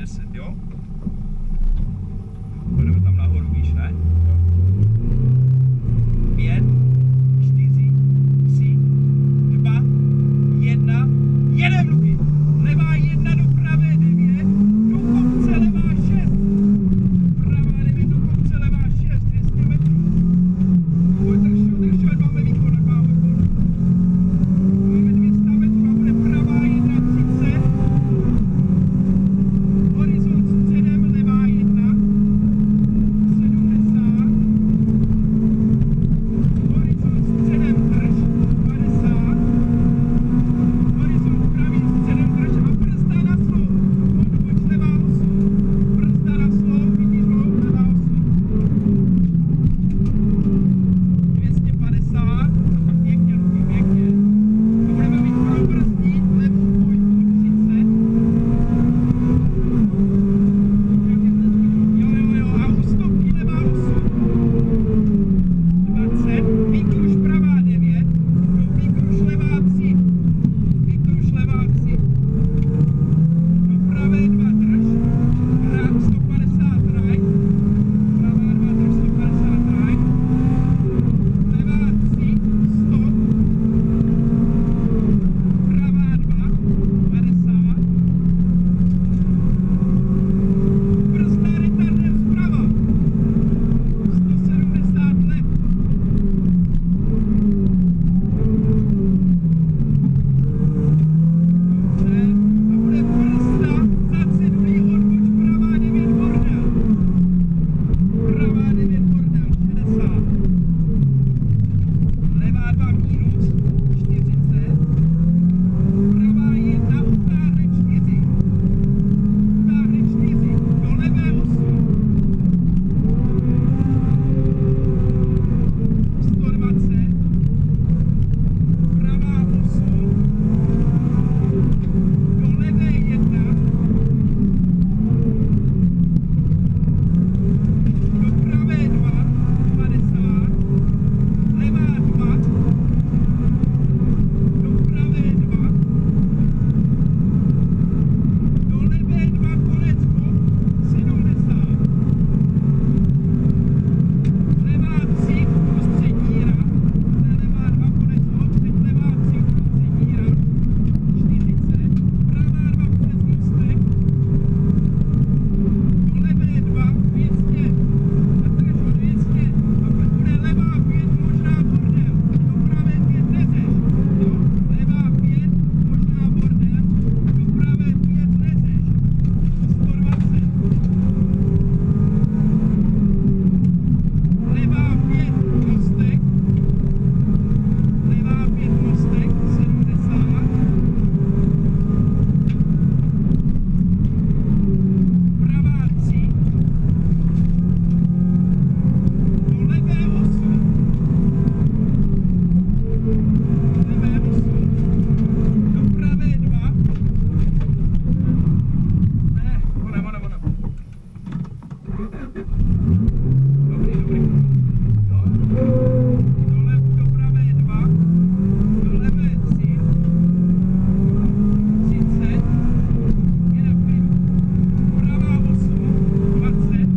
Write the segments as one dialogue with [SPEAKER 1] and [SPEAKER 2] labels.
[SPEAKER 1] 10, jo? Půjdeme tam nahoru, víš, ne? 5, 4, 3, 2, 1, jedem, Luky! Levá 1 do pravé 9, do kopce levá 6. Pravá 9 do kopce levá 6, 200 metrů. Udržovat, máme výkon, máme výkon. Máme 200 metrů a bude pravá 1, 30. Horizont středem, levá 1, 70. Horizont středem, drž, 50. Horizont pravý středem, drž a brzda na slov. Odboč levá 8. Brzda na slov, vidíš ho, levá 8. 250. Pěkně, Luky, pěkně. A budeme mít probrzdit levou dvojku 30. Jo, a u stovky levá 8. 20, vykruž pravá 9, vykruž levá 3, vykruž levá 3, do pravé 2 drž, 150 right, pravá 2 drž, 150 right, levá 3, stop, pravá 2, 50, brzda retardem zprava, 170 let. Dobře, a bude brzda za cedulí odboč pravá 9 bordel. Pravá 9 bordel, 60. Levá 2 minus, 40. Pravá 1 utáhne 4. Utáhne 4, do levé 8. 120. Pravá 8. Do levé 1. Do pravé 2. 50. Levá 2. Do pravé 2. Do levé 2 kolecko 70. Levá 3 prostřední rad. Levá 2 kolecko, teď levá 3 prostřední rad. 40. Pravá 2 přes mostek. Do levé 2 200. A drž o 200. A pak bude levá 5 možná bordel. Do pravé 5 lezeš. Jo? Levá 5 možná bordel. Do pravé 5 lezeš. 120. Levá 5 mostek. Levá 5 mostek. 70. Pravá 3. Do levé 8. Levé 8. Do pravé 2. Ne, ona. Dobrý. Jo. Do pravé 2. Do levé 3. 30. Jede vplyv. Pravá 8. 20.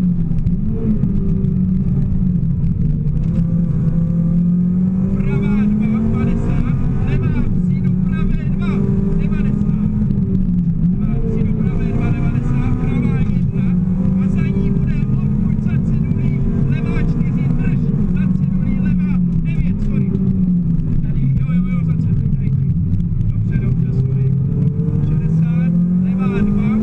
[SPEAKER 1] Pravá 2. 50. Levá 3 do pravé 2. 90. Levá 3 do pravé 2. 90. Pravá 1. A za ní bude odboč za cedulí. Levá 4 drž. Za cedulí levá 9, sorry. Tady, jo, za cedulí. Dobře, sorry. 60. Levá 2.